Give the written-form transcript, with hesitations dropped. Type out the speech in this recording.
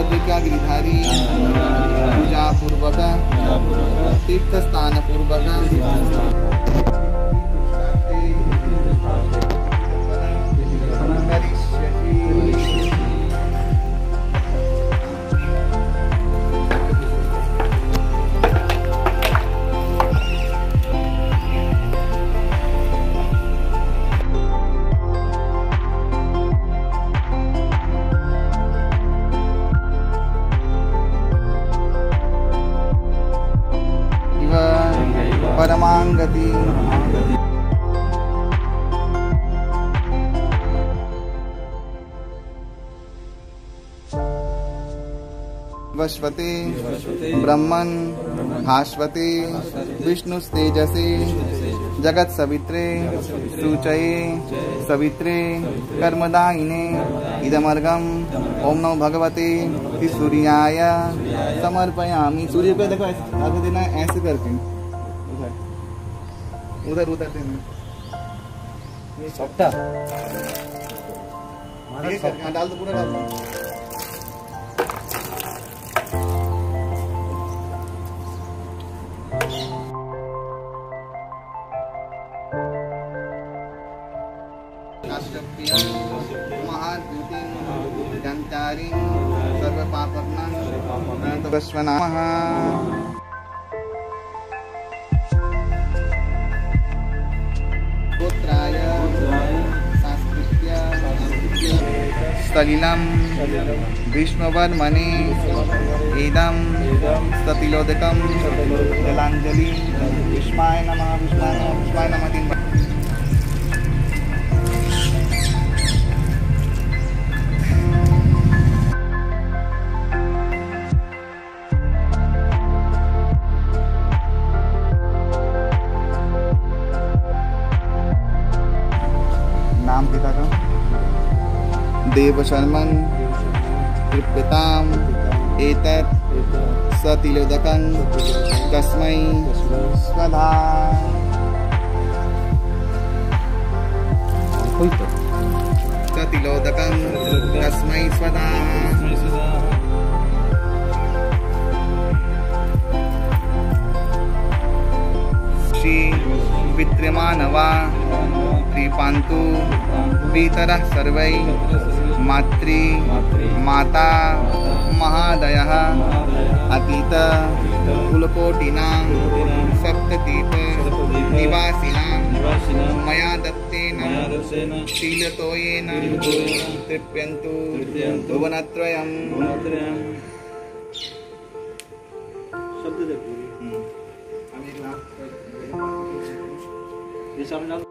क्या गिरिधारी पूजा पूर्वक तीर्थ स्थान पूर्वक परमांगति वस्वते ब्रह्मन् भास्वते विष्णुस्तेजसे जगत सवित्रे सूचये सवित्रे कर्मदायिने इदमर्घम ओम नमो भगवते सूर्याय समर्पयामि। सूर्य को देखो आगे देना ऐसे करके उधर उधर देना ये सबटा डाल दो पूरा डाल दो। महाद्युतिं सर्वपापघ्नं प्रणतवस्वनामः। गोत्राय संस्कृत्य सलिलं भीष्मवर्मणे इदं सतिलोदकं जलाञ्जलि विष्माय नमः विष्माय नमः विष्माय नमः। तीन बार नाम पिता का देव शर्मन् कृप्यताम् एतत् सतिलोदकं तस्मै स्वधा। सतिलोदकं तस्मै स्वधा। श्री पितृमानवा त्रिपान्तु पितरः सर्वै मातृ माता महादयः अतीत कुलकोटिनां सप्तद्वीप निवासिनां मया दत्तेन शीलतोयेन तृप्यन्तु भुवनत्रयम्। शब्द देखो ये सामने डाल